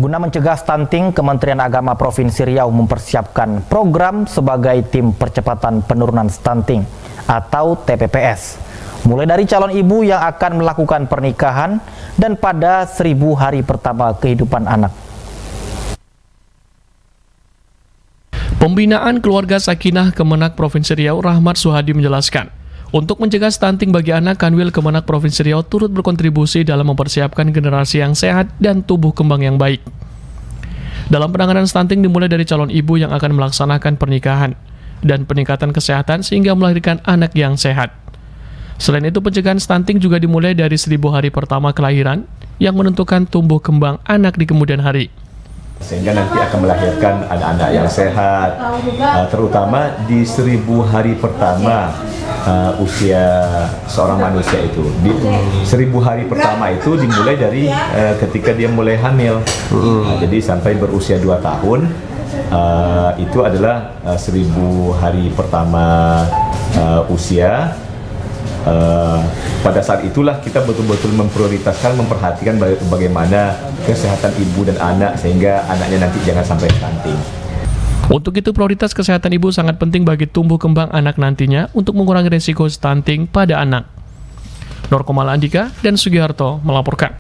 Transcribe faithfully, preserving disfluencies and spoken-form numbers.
Guna mencegah stunting, Kementerian Agama Provinsi Riau mempersiapkan program sebagai Tim Percepatan Penurunan Stunting atau T P P S. Mulai dari calon ibu yang akan melakukan pernikahan dan pada seribu hari pertama kehidupan anak. Pembinaan Keluarga Sakinah Kemenak Provinsi Riau, Rahmat Suhadi menjelaskan, untuk mencegah stunting bagi anak, Kanwil Kemenak Provinsi Riau turut berkontribusi dalam mempersiapkan generasi yang sehat dan tubuh kembang yang baik. Dalam penanganan stunting dimulai dari calon ibu yang akan melaksanakan pernikahan dan peningkatan kesehatan sehingga melahirkan anak yang sehat. Selain itu, pencegahan stunting juga dimulai dari seribu hari pertama kelahiran yang menentukan tumbuh kembang anak di kemudian hari. Sehingga nanti akan melahirkan anak-anak yang sehat, uh, terutama di seribu hari pertama uh, usia seorang manusia itu. Di seribu hari pertama itu dimulai dari uh, ketika dia mulai hamil. Uh, jadi sampai berusia dua tahun, uh, itu adalah uh, seribu hari pertama uh, usia. Uh, pada saat itulah kita betul-betul memprioritaskan, memperhatikan bagaimana kesehatan ibu dan anak sehingga anaknya nanti jangan sampai stunting. Untuk itu, prioritas kesehatan ibu sangat penting bagi tumbuh kembang anak nantinya untuk mengurangi resiko stunting pada anak. Nur Komala Andika dan Sugiharto melaporkan.